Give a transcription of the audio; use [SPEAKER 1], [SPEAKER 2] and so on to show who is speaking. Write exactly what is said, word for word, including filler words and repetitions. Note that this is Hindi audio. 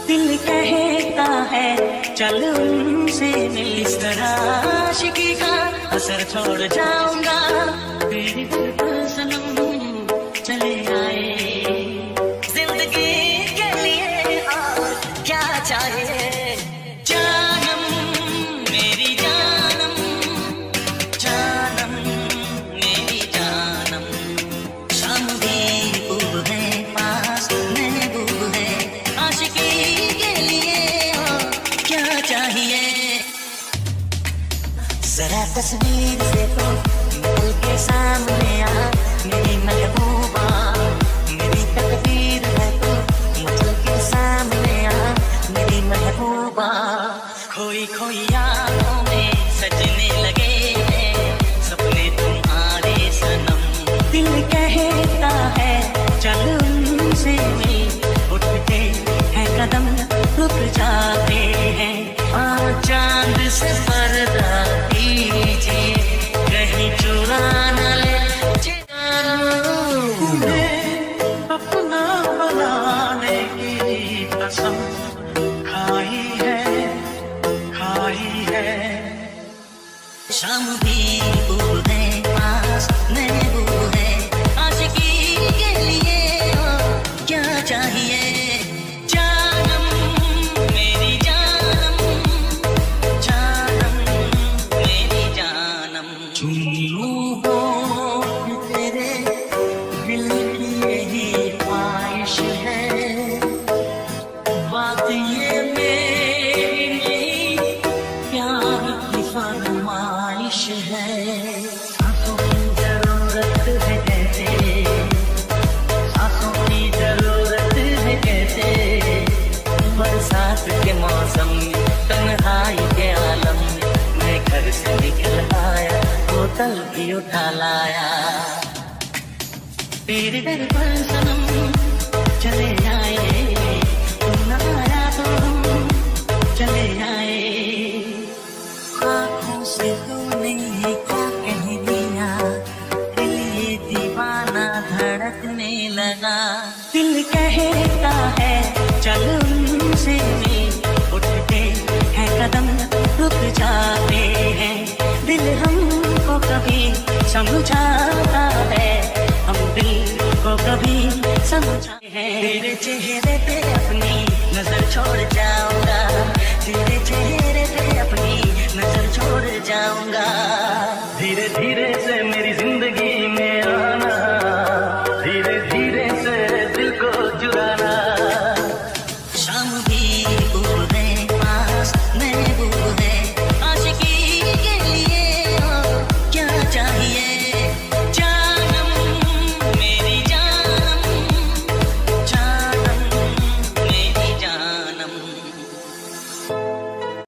[SPEAKER 1] दिल कहता है चल उनसे मिल, इस तरह आशिकी का असर छोड़ जाऊंगा। तेरे दिल पर सनम चले आए, जिंदगी के लिए और क्या चाहिए। जानम मेरी जानम, जानम मेरी जानम, शाम भी खूब है पास महबूब है, आशिकी के लिए और क्या चाहिए। जरा तस्वीर से तो निकल के सामने आ मेरी महबूबा, मेरी तकदीर है तो निकल के सामने आ मेरी महबूबा। खोई खोई आँखों में सजने लगे हैं सपने तुम्हारे सनम, दिल कहता है चल उनसे मिल, उठते हैं कदम रुक जाते हैं। आ चांद से पर्दा कीजिए कहीं चुरा न ले, अपना बनाने की कसम खाई है, खाई है। शाम भी खूब है पास महबूब है, आशिकी के लिए और क्या चाहिए। जानम मेरी जानम, जानम मेरी जानम, चुन्नू हो तेरे दिल की यही ख्वाहिश है, बात ये मेरी नहीं प्यार की फरमाइश है। सांसों की जरूरत है कहते, सांसों की जरूरत है कहते, बरसात के मौसम तन्हाई के आलम, मैं घर से निकल आया बोतल भी उठा लाया। तेरे दर पर सनम चले आए, तुम न आया तो हम चले आए। आँखों से तूने ये क्या कह दिया, दिल ये दीवाना धड़कने लगा। दिल कहता है चल उनसे मिल, उठते हैं कदम रुक जाते हैं। दिल हमको कभी समझाता है, हम दिल को कभी समझाते हैं। तेरे चेहरे पे अपनी नजर छोड़ जाऊंगा, तेरे चेहरे पे अपनी नजर छोड़ जाऊंगा। धीरे धीरे से